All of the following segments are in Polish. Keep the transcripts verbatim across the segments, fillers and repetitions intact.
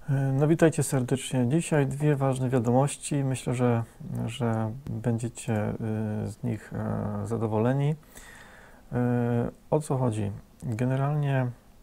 No witajcie serdecznie. Dzisiaj dwie ważne wiadomości. Myślę, że, że będziecie z nich zadowoleni. O co chodzi? Generalnie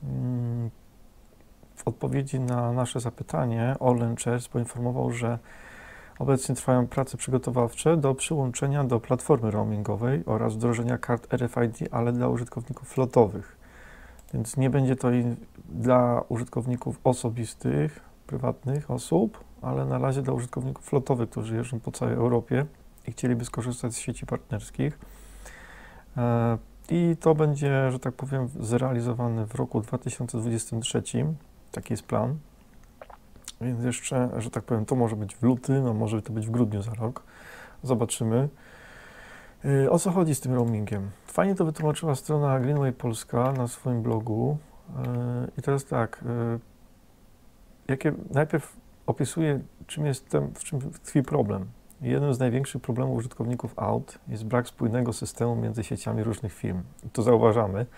w odpowiedzi na nasze zapytanie Orlen Chess poinformował, że obecnie trwają prace przygotowawcze do przyłączenia do platformy roamingowej oraz wdrożenia kart R F I D, ale dla użytkowników flotowych. Więc nie będzie to dla użytkowników osobistych, prywatnych osób, ale na razie dla użytkowników flotowych, którzy jeżdżą po całej Europie i chcieliby skorzystać z sieci partnerskich. I to będzie, że tak powiem, zrealizowane w roku dwa tysiące dwudziestym trzecim. Taki jest plan. Więc jeszcze, że tak powiem, to może być w lutym, a może to być w grudniu za rok. Zobaczymy. O co chodzi z tym roamingiem? Fajnie to wytłumaczyła strona Greenway Polska na swoim blogu. I teraz tak, jakie, najpierw opisuję, czym jest ten, w czym tkwi problem. Jednym z największych problemów użytkowników aut jest brak spójnego systemu między sieciami różnych firm. To zauważamy.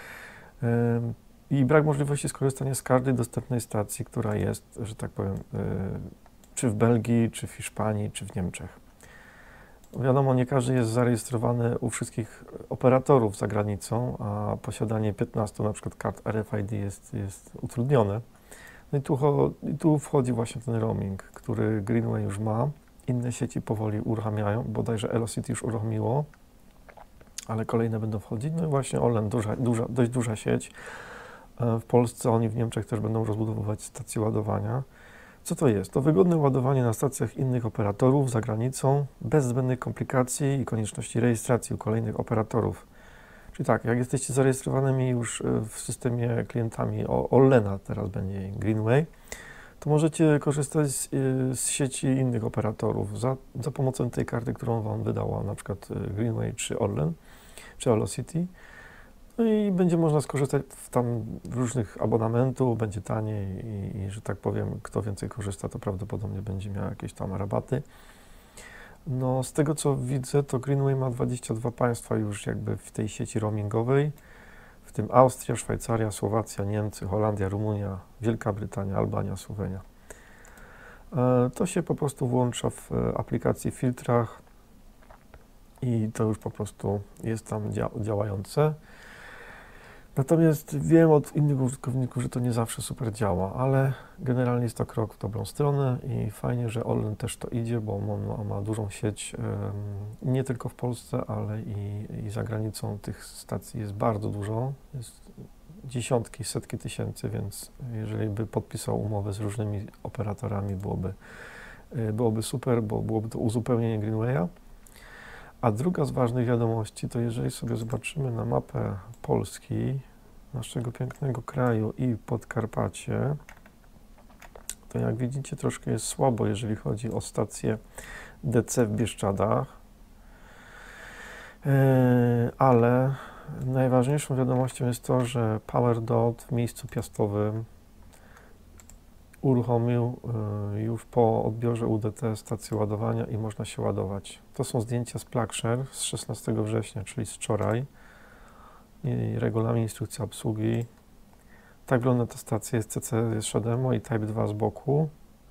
I brak możliwości skorzystania z każdej dostępnej stacji, która jest, że tak powiem, czy w Belgii, czy w Hiszpanii, czy w Niemczech. Wiadomo, nie każdy jest zarejestrowany u wszystkich operatorów za granicą, a posiadanie piętnastu na przykład kart R F I D jest, jest utrudnione. No i tu, i tu wchodzi właśnie ten roaming, który Greenway już ma. Inne sieci powoli uruchamiają, bodajże Elocity już uruchomiło, ale kolejne będą wchodzić. No i właśnie Orlen, duża, duża, dość duża sieć. W Polsce, oni w Niemczech też będą rozbudowywać stacje ładowania. Co to jest? To wygodne ładowanie na stacjach innych operatorów za granicą, bez zbędnych komplikacji i konieczności rejestracji u kolejnych operatorów. Czyli tak, jak jesteście zarejestrowanymi już w systemie klientami Orlena, teraz będzie Greenway, to możecie korzystać z, z sieci innych operatorów za, za pomocą tej karty, którą Wam wydała na przykład Greenway czy Orlen, czy Elocity. No i będzie można skorzystać w tam różnych abonamentów, będzie taniej i, i, że tak powiem, kto więcej korzysta, to prawdopodobnie będzie miał jakieś tam rabaty. No, z tego co widzę, to Greenway ma dwadzieścia dwa państwa już jakby w tej sieci roamingowej, w tym Austria, Szwajcaria, Słowacja, Niemcy, Holandia, Rumunia, Wielka Brytania, Albania, Słowenia. E, to się po prostu włącza w aplikacji w filtrach i to już po prostu jest tam dzia działające. Natomiast wiem od innych użytkowników, że to nie zawsze super działa, ale generalnie jest to krok w dobrą stronę i fajnie, że Orlen też to idzie, bo on ma dużą sieć nie tylko w Polsce, ale i, i za granicą. Tych stacji jest bardzo dużo, jest dziesiątki, setki tysięcy, więc jeżeli by podpisał umowę z różnymi operatorami, byłoby, byłoby super, bo byłoby to uzupełnienie Greenwaya. A druga z ważnych wiadomości to jeżeli sobie zobaczymy na mapę Polski, naszego pięknego kraju i Podkarpacie, to jak widzicie troszkę jest słabo, jeżeli chodzi o stację D C w Bieszczadach, yy, ale najważniejszą wiadomością jest to, że PowerDot w miejscu piastowym uruchomił y, już po odbiorze U D T stację ładowania i można się ładować. To są zdjęcia z PlugShare z szesnastego września, czyli z wczoraj. I regulamin, instrukcja obsługi. Tak wygląda ta stacja, jest C C Shademo i Type dwa z boku.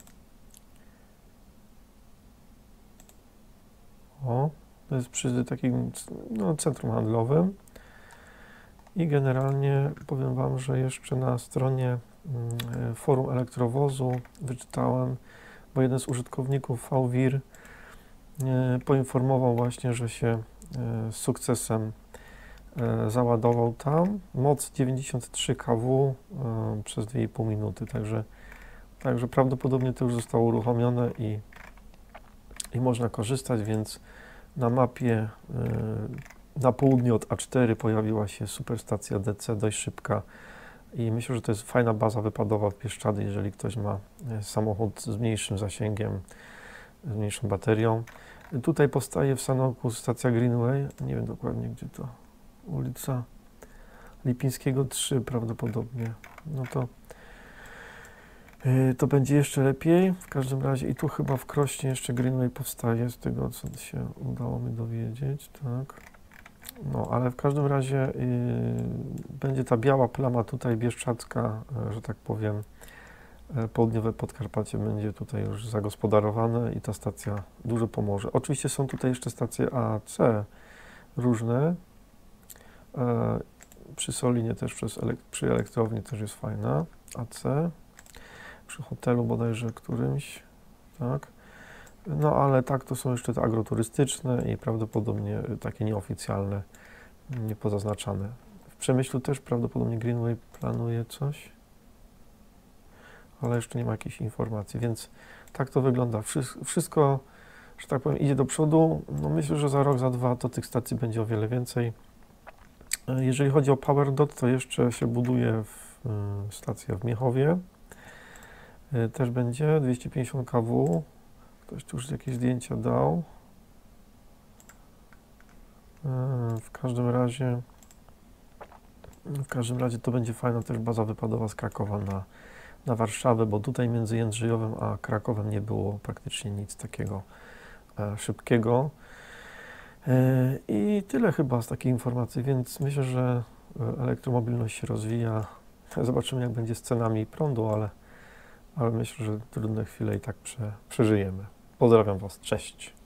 O, to jest przy takim no, centrum handlowym. I generalnie powiem Wam, że jeszcze na stronie forum elektrowozu wyczytałem, bo jeden z użytkowników V W I R poinformował właśnie, że się z sukcesem załadował tam. Moc dziewięćdziesiąt trzy kW przez dwie i pół minuty, także, także prawdopodobnie to już zostało uruchomione i, i można korzystać, więc na mapie na południe od A cztery pojawiła się superstacja D C, dość szybka. I myślę, że to jest fajna baza wypadowa w Bieszczady, jeżeli ktoś ma samochód z mniejszym zasięgiem, z mniejszą baterią. Tutaj powstaje w Sanoku stacja Greenway, nie wiem dokładnie gdzie to, ulica Lipińskiego trzy prawdopodobnie. No to, yy, to będzie jeszcze lepiej. W każdym razie i tu chyba w Krośnie jeszcze Greenway powstaje, z tego co się udało mi dowiedzieć, tak. No, ale w każdym razie yy, będzie ta biała plama tutaj bieszczadzka, yy, że tak powiem, Południowe Podkarpacie będzie tutaj już zagospodarowane i ta stacja dużo pomoże. Oczywiście są tutaj jeszcze stacje A, C różne. Przy Solinie też przez elek przy elektrowni też jest fajna A C. Przy hotelu bodajże którymś, tak. No ale tak, to są jeszcze te agroturystyczne i prawdopodobnie takie nieoficjalne, niepozaznaczane. W Przemyślu też prawdopodobnie Greenway planuje coś, ale jeszcze nie ma jakichś informacji, więc tak to wygląda. Wszystko, że tak powiem, idzie do przodu. No myślę, że za rok, za dwa to tych stacji będzie o wiele więcej. Jeżeli chodzi o PowerDot, to jeszcze się buduje w, y, stacja w Miechowie. Y, też będzie dwieście pięćdziesiąt kW. Ktoś tu już jakieś zdjęcia dał. Y, w każdym razie w każdym razie to będzie fajna też baza wypadowa z Krakowa na, na Warszawę, bo tutaj między Jędrzejowem a Krakowem nie było praktycznie nic takiego e, szybkiego. E, I tyle chyba z takich informacji, więc myślę, że elektromobilność się rozwija. Zobaczymy, jak będzie z cenami prądu, ale, ale myślę, że trudne chwile i tak prze, przeżyjemy. Pozdrawiam Was, cześć.